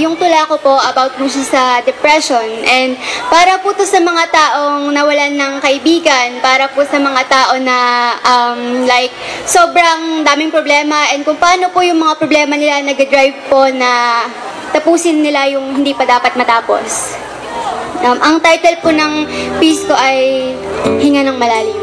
yung tula ko po about po siya sa depression. And para po to sa mga taong nawalan ng kaibigan, para po sa mga tao na like sobrang daming problema, and kung paano po yung mga problema nila nag-drive po na tapusin nila yung hindi pa dapat matapos. Ang title po ng piece ko ay Hinga ng Malalim.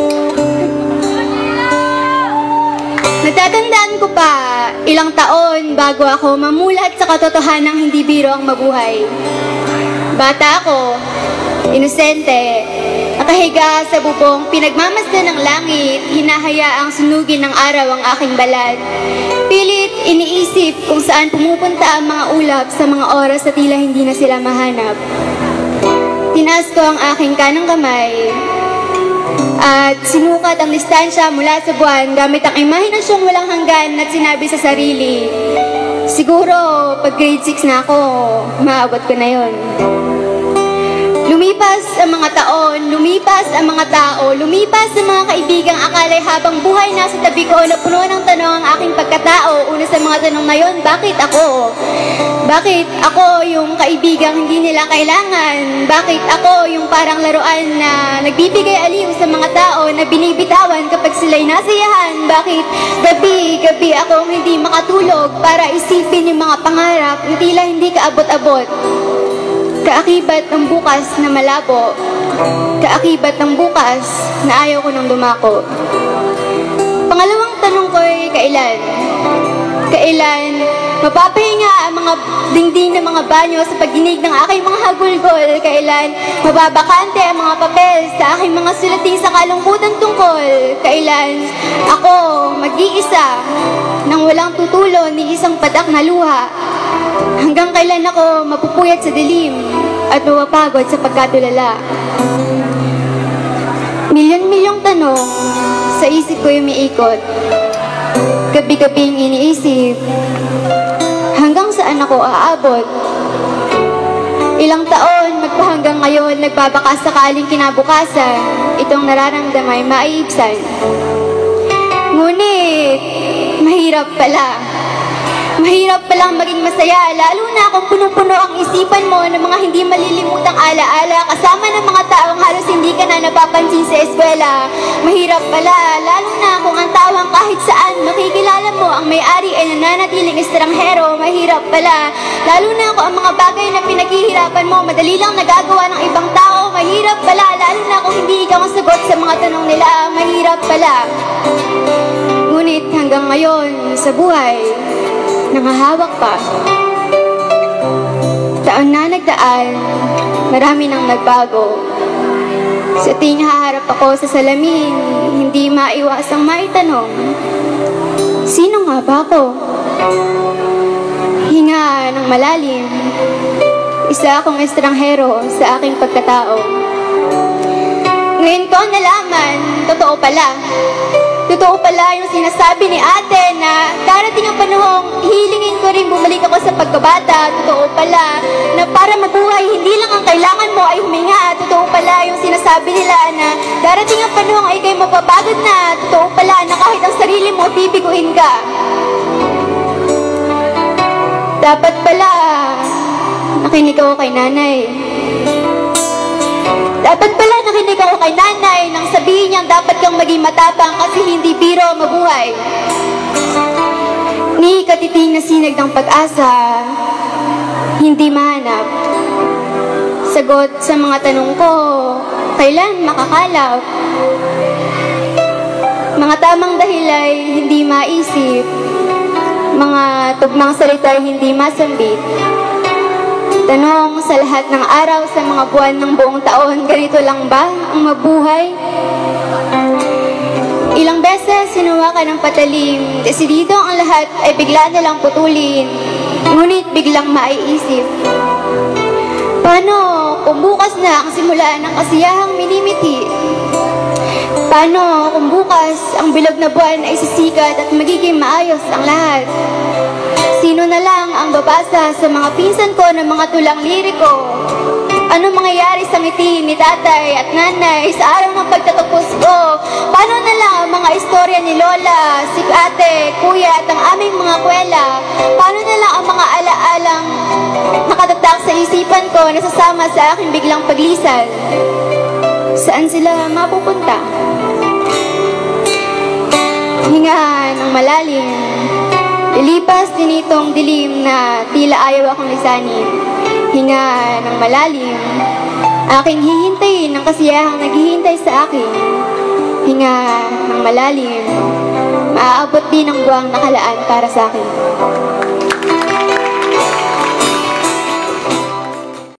Natatandaan ko pa, ilang taon bago ako mamulat sa katotohanang hindi biro ang mabuhay. Bata ako, inosente, nakahiga sa bubong, pinagmamasdan ng langit, hinahayaang sunugin ng araw ang aking balat. Pilit iniisip kung saan pumupunta ang mga ulap sa mga oras na tila hindi na sila mahanap. Tinaas ko ang aking kanang kamay at sinukat ang distansya mula sa buwan gamit ang imahinasyong walang hanggan at sinabi sa sarili, siguro pag grade 6 na ako, maabot ko na yon. Lumipas ang mga taon, lumipas ang mga tao, lumipas ang mga kaibigang akalay habang buhay nasa tabi ko na puno ng tanong ang aking pagkatao. Una sa mga tanong na yon, bakit ako? Bakit ako yung kaibigang hindi nila kailangan? Bakit ako yung parang laruan na nagbibigay aliw sa mga tao na binibitawan kapag sila'y nasayahan? Bakit gabi-gabi akong hindi makatulog para isipin yung mga pangarap na tila hindi kaabot-abot? Kaakibat ng bukas na malabo, kaakibat ng bukas na ayaw ko nang dumako. Pangalawang tanong ko ay kailan? Kailan mapapahinga ang mga dingding ng mga banyo sa pagdinig ng aking mga hagulgol? Kailan mababakante ang mga papel sa aking mga sulating sa kalungkutan tungkol? Kailan ako mag-iisa nang walang tutulo ni isang padak na luha? Hanggang kailan ako mapupuyat sa dilim at mapapagod sa pagkatulala? Milyon-milyong tanong sa isip ko yung umiikot. Gabi-gabing iniisip, hanggang saan ako aabot? Ilang taon magpahanggang ngayon nagbabaka sakaling kinabukasan itong nararamdamay maiibsan. Ngunit mahirap pala. Mahirap palang maging masaya, lalo na kung puno-puno ang isipan mo ng mga hindi malilimutang alaala kasama ng mga taong halos hindi ka na napapansin sa eskwela. Mahirap pala, lalo na kung ang tawang kahit saan makikilala mo ang may-ari ay nananatiling estranghero. Mahirap pala, lalo na kung ang mga bagay na pinaghihirapan mo madali lang nagagawa ng ibang tao. Mahirap pala, lalo na kung hindi ikaw ang sagot sa mga tanong nila. Mahirap pala. Ngunit hanggang ngayon sa buhay, nangahawak pa. Taon na nagdaan, marami nang nagbago. Sa tuwing haharap ako sa salamin, hindi maiwasang maitanong, sino nga ba ako? Hinga ng malalim, isa akong estranghero sa aking pagkatao. Ngayon ko nalaman, totoo pala. Totoo pala yung sinasabi ni ate na darating ang panahong hilingin ko rin bumalik ako sa pagkabata. Totoo pala na para mabuhay, hindi lang ang kailangan mo ay huminga. Totoo pala yung sinasabi nila na darating ang panahong ay kayo mapapagod na. Totoo pala na kahit ang sarili mo, bibiguin ka. Dapat pala nakinig ako kay nanay. Dapat pala nakinig ako kay nanay nang sabihin niyang dapat kang maging matapang kasi hindi biro mabuhay. Ni katiting na sinag ng pag-asa, hindi mahanap. Sagot sa mga tanong ko, kailan makakalap? Mga tamang dahil ay hindi maisip, mga tugmang salita ay hindi masambit. Tanong sa lahat ng araw sa mga buwan ng buong taon, ganito lang ba ang mabuhay? Ilang beses sinuwakan ng patalim, desidido ang lahat ay bigla na lang putulin, ngunit biglang maiisip. Paano kung bukas na ang simula ng kasiyahang minimiti? Paano kung bukas ang bilog na buwan ay sisikat at magiging maayos ang lahat? Sino na lang ang babasa sa mga pinsan ko ng mga tulang liriko Ano mangyayari sa ngiti ni tatay at nanay sa araw ng pagtatapos ko? Paano na lang ang mga istorya ni Lola, si ate, kuya at ang aming mga kwela? Paano na lang ang mga alaalang nakatatak sa isipan ko na sasama sa aking biglang paglisan? Saan sila mapupunta? Hingahan ng malalim, lilipas din itong dilim na tila ayaw akong lisanin. Hinga ng malalim, aking hihintayin ng kasiyahang naghihintay sa akin. Hinga ng malalim, maaabot din ang buwang nakalaan para sa akin.